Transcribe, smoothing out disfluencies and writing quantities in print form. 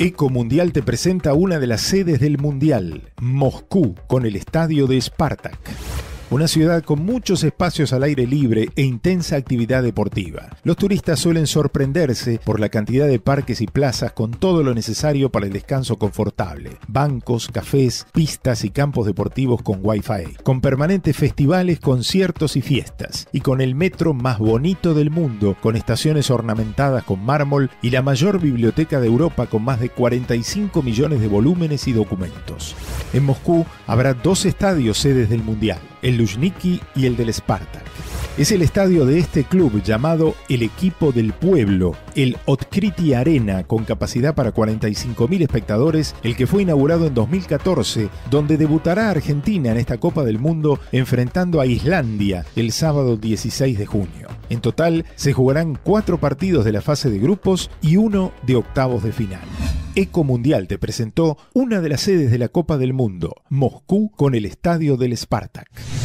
Ecomundial te presenta una de las sedes del Mundial, Moscú, con el estadio de Spartak. Una ciudad con muchos espacios al aire libre e intensa actividad deportiva. Los turistas suelen sorprenderse por la cantidad de parques y plazas con todo lo necesario para el descanso confortable. Bancos, cafés, pistas y campos deportivos con Wi-Fi. Con permanentes festivales, conciertos y fiestas. Y con el metro más bonito del mundo, con estaciones ornamentadas con mármol y la mayor biblioteca de Europa con más de 45 millones de volúmenes y documentos. En Moscú habrá dos estadios sedes del Mundial, el Luzhniki y el del Spartak. Es el estadio de este club llamado el Equipo del Pueblo, el Otkrity Arena, con capacidad para 45.000 espectadores, el que fue inaugurado en 2014, donde debutará Argentina en esta Copa del Mundo enfrentando a Islandia el sábado 16 de junio. En total se jugarán 4 partidos de la fase de grupos y 1 de octavos de final. Ecomundial te presentó una de las sedes de la Copa del Mundo, Moscú, con el estadio del Spartak.